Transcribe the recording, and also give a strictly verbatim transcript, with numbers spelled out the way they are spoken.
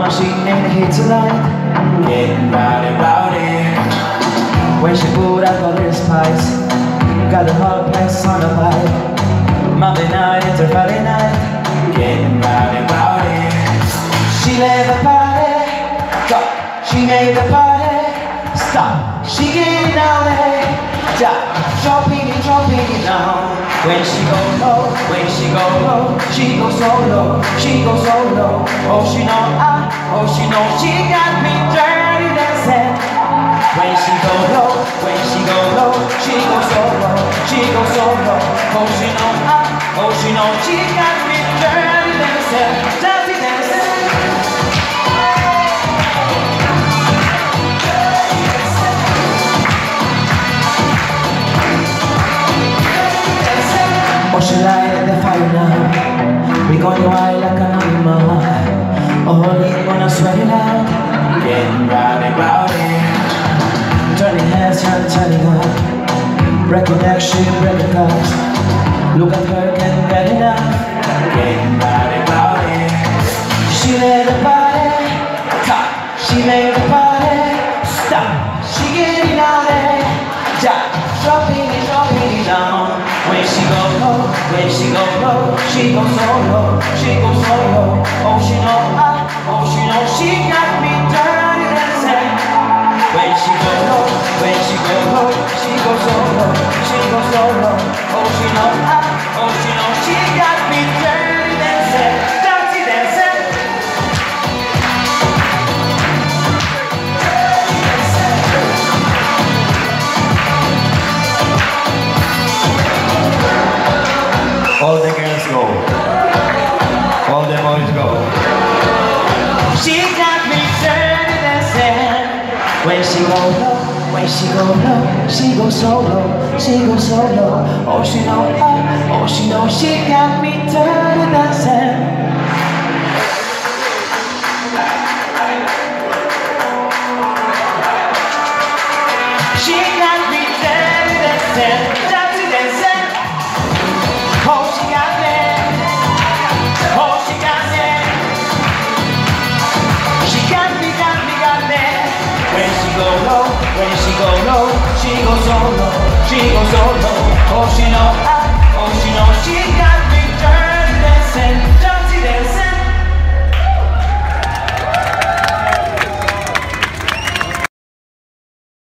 she ain't here tonight, getting rowdy, rowdy. When she put out all her spice, got the whole place on the vibe. Monday night into Friday night, getting rowdy, rowdy. She made the party, stop. She made the party, stop. She getting rowdy, stop. Dropping it, dropping it down. When she go low, when she go low, she go so low, she go so low. Oh, she know I, oh, she know she got me dirty dancing. When she go low, when she go low, she go so low, she go so low. Oh, she know I, oh, she know she got me dirty dancing, dirty dancing. Oh, she light the fire now. We gonna wild like an animal. Oh, we gonna sweat it out. Getting rowdy, rowdy. Turning heads, turn, turning up. Breaking action, breaking cups. Look at her, can't get enough. Getting rowdy, rowdy. She made the party top. She made the party stop. She getting rowdy. Jack, dropping it, dropping it down. When she go low, when she go low, she go so low, she go so low. Oh, she know I, oh, she know she got me dirty dancing. When she go low, when she go low, she go so low, she go so low. Oh, she know I, oh, she know she got me dirty dancing, dirty dancing. All the girls go, all the boys go. She got me dirty dancing. When she go low, when she go low, she go so low, she go so low. Oh, she know I, oh, she know she got me dirty dancing. She got me dirty dancing, dirty dancing. Oh, she got me, oh, she got me. She got me, got me, got me. When she go low, when she go low, she go so low, she go so low. Oh, she know I, oh, she know she